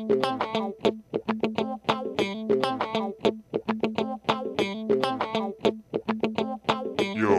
Yo.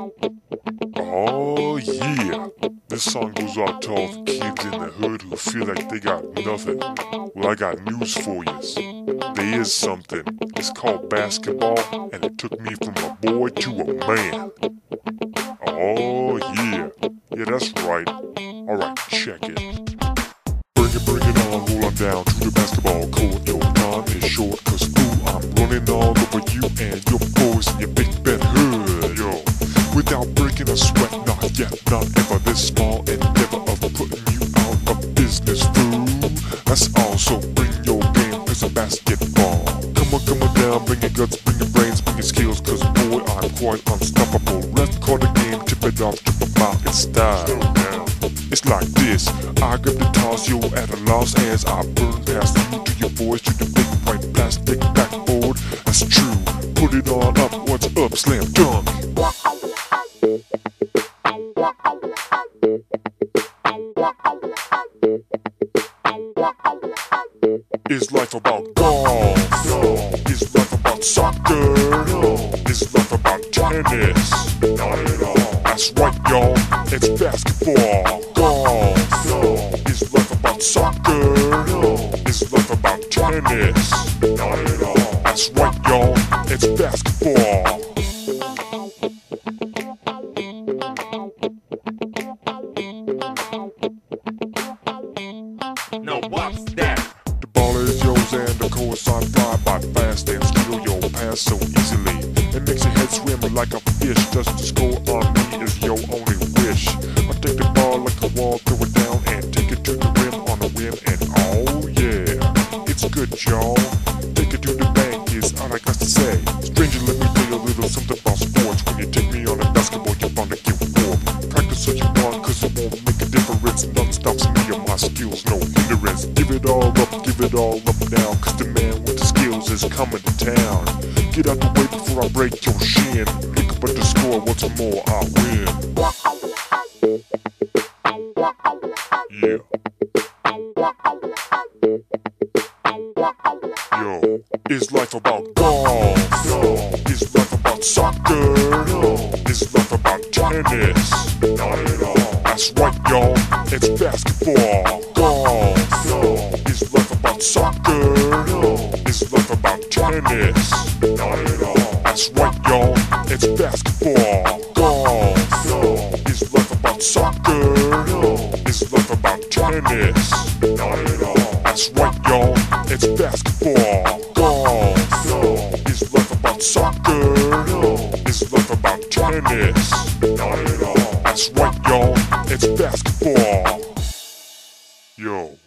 Oh yeah. This song goes out to all the kids in the hood who feel like they got nothing. Well, I got news for yous. There is something. It's called basketball, and it took me from a boy to a man. Oh yeah. Yeah, that's right. Alright, check it. Bring it on, roll on down to the basketball court. Your time is short, cause fool, I'm running all over you and your boys in your big bed hood. Yo, without breaking a sweat, not yet, not ever. This small endeavor of putting you out of business, fool. That's all, so bring your game, play some basketball. Come on down, bring your guts, bring your brains, bring your skills, cause boy, I'm quite unstoppable. Left quarter game, tip it off, strip them out in style. It's like this, I grab the toss, you at a loss as I burn past you to your boys to the big white plastic backboard. That's true, put it on up, what's up, slam dunk. Is life about golf? No. Is life about soccer? No. Is life about tennis? Not at all. That's right, y'all. It's basketball. Golf. No. Is life about soccer? No. Is life about tennis? Not at all. That's right, y'all. It's basketball. No, what's that? The ball is yours and of course I fly by fast and steal your pass so easily. It makes your head swim like a fish. Just to score on me is your only wish. I take the ball like a wall, throw it down and take it to the rim on a whim. And oh yeah, it's good, y'all. Take it to the bank is all I got to say. Stranger, let me tell you a little something about sports. When you take me on a basketball, you're bound to get warm. Practice what you want, cause it won't make a difference. None stops me and my skills, no hindrance. Give it all up now, cause the man with the skills is coming to town. Get out the way before I break your shin. Look up at the score, once more I win. Yeah. Yo, is life about golf? No. Is life about soccer? No. Is life about tennis? Not at all. That's right, y'all. It's basketball. Golf. No. Is life about soccer? No. Is life about tennis? Not at all. That's right, y'all. It's basketball. Golf. No. Is life about soccer? No. Is life about tennis? Not at all. That's right, y'all. It's basketball. Golf. No. Is life about soccer? No. Is life about tennis? Not at all. That's right, y'all. It's basketball. Yo.